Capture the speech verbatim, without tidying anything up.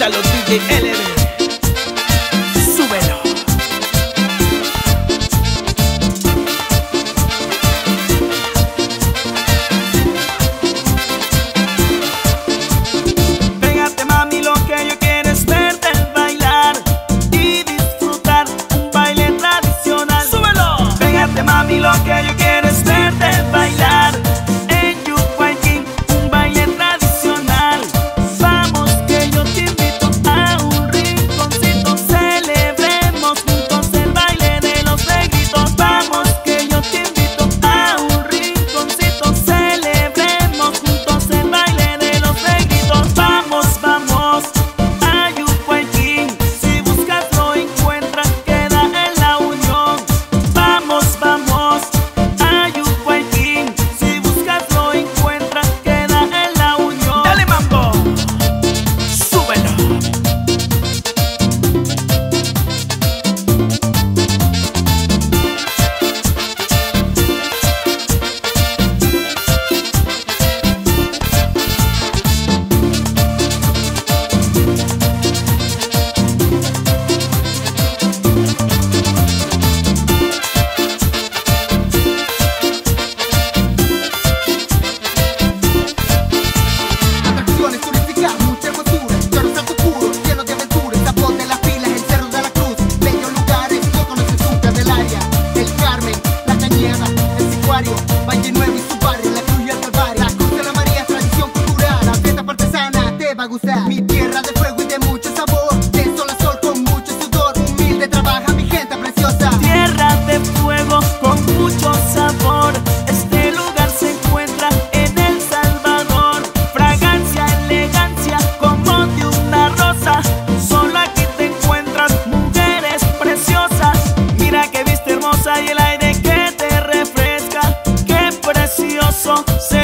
Ítalo D J L B. Súbelo. Pégate, mami, lo que yo quiero es verte bailar y disfrutar un baile tradicional. Súbelo. Pégate, mami, lo que yo quiero es verte bailar en Yucuayquín, un baile tradicional. Vamos que yo te invito a un rinconcito, celebremos juntos el baile de los negritos. Vamos que yo te invito a un rinconcito, celebremos juntos el baile de los negritos. Vamos, vamos a Yucuayquín, si buscas lo encuentras, queda en La Unión. Vamos, vamos a Yucuayquín, si buscas lo encuentras, queda en La Unión. Dale, mambo, súbelo. Atracciones turísticas, mucha hermosura, Cerro Santo Puro, lleno de aventuras, Tapón de las Pilas, el Cerro de la Cruz, bellos lugares, no conoces tú, Candelaria, el Carmen, la Cañada, el Sicuario, Valle Nuevo y su barrio, la Cruz y el Calvario, la Cruz de la María, tradición cultural, la fiesta artesana te va a gustar, mi tierra de fuego y de mucho sabor, de sol a sol con mucho sudor, humilde trabaja mi gente preciosa. Tierra de fuego con mucho sabor, este lugar se encuentra en El Salvador. Fragancia, elegancia como de una rosa, solo aquí te encuentras mujeres preciosas. Mira que viste hermosa y el aire que te refresca, qué precioso se